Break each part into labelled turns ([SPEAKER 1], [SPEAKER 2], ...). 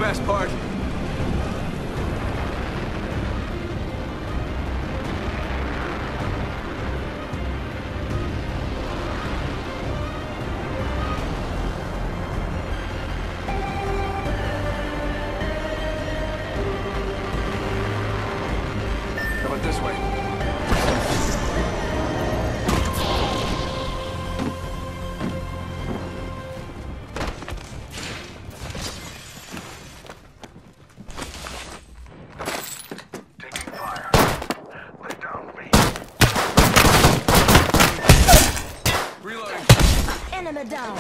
[SPEAKER 1] best part. How about this way?
[SPEAKER 2] Enemy down.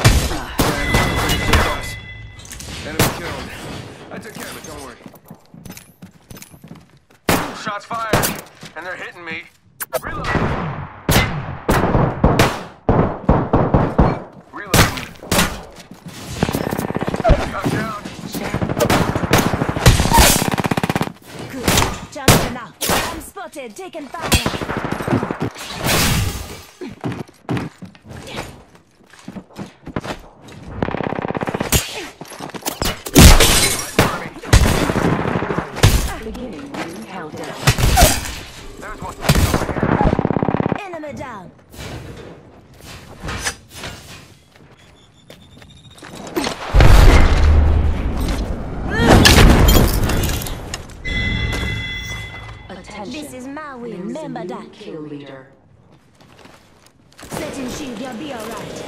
[SPEAKER 1] Enemy killed. I took care of it, don't worry. Shots fired, and they're hitting me. Reload. Reload. Cut down.
[SPEAKER 2] Good. Jumping out. I'm spotted. Taking fire.
[SPEAKER 3] Beginning ring countdown.
[SPEAKER 1] There's one over here.
[SPEAKER 2] Enemy down.
[SPEAKER 3] Attention.
[SPEAKER 2] This is my win.
[SPEAKER 3] There is a
[SPEAKER 2] Remember
[SPEAKER 3] new
[SPEAKER 2] that.
[SPEAKER 3] kill leader.
[SPEAKER 2] Setting shield. You'll be alright.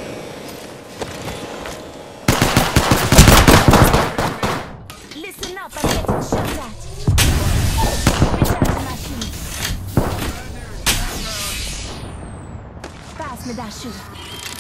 [SPEAKER 2] Listen up. I'm getting shot at. Recharge my shield. Pass me that shield.